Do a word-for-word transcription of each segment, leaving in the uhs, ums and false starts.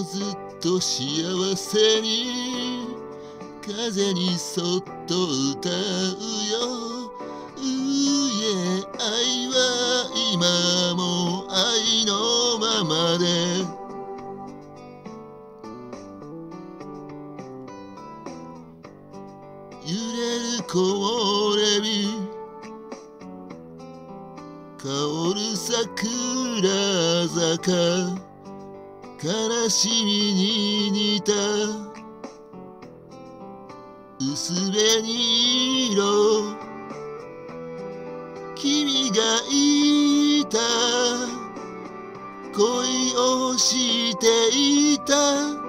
ずっと幸せに風にそっと歌うよ。うえ愛は今も愛のままで揺れる木漏れ日香る桜坂悲しみに似た薄紅色君がいた恋をしていた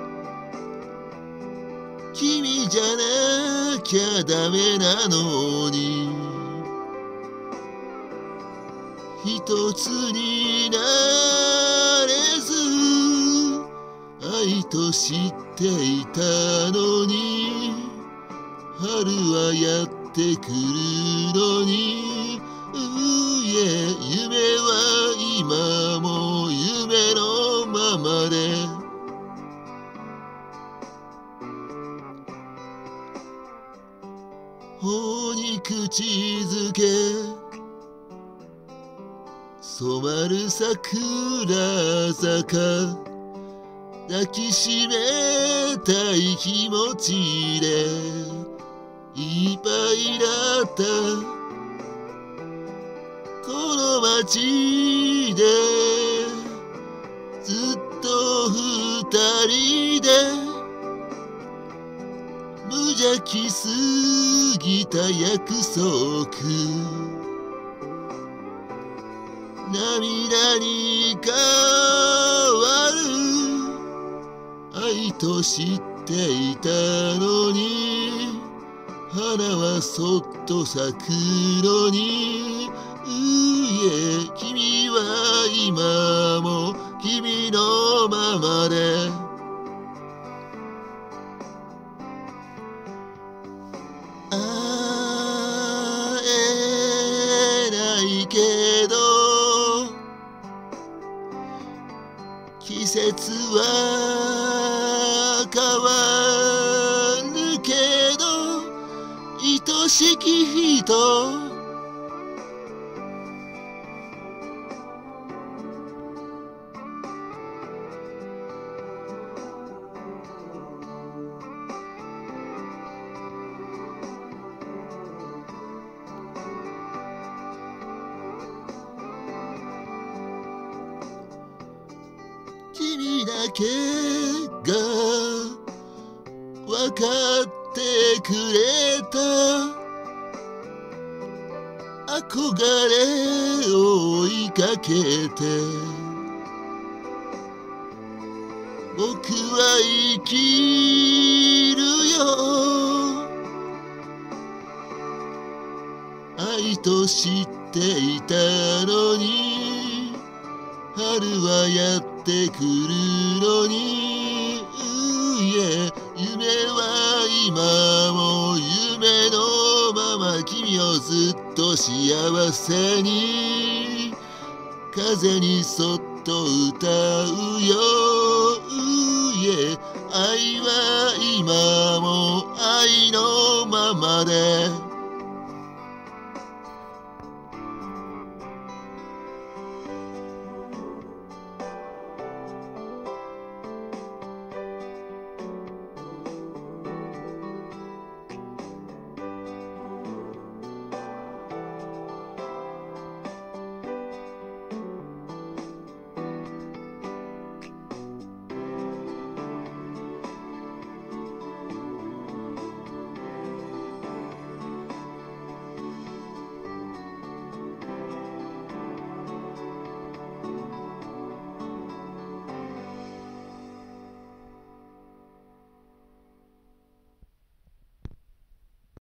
君じゃなきゃダメなのに一つになれず愛と知っていたのに春はやってくるのにうえ夢は今も夢のままで頬に口づけ染まる桜坂抱きしめたい気持ちでいっぱいだったこの街でずっと二人で無邪気すぎた約束涙に変わる愛と知っていたのに花はそっと咲くのにうえ君は今も君のままで会えないけど季節は変わるけど愛しき人君だけが分かってくれた憧れを追いかけて僕は生きるよ愛と知っていたのに春はやってくるのにうえ夢は今も夢のまま君をずっと幸せに風にそっと歌うようえ愛は今も愛のままで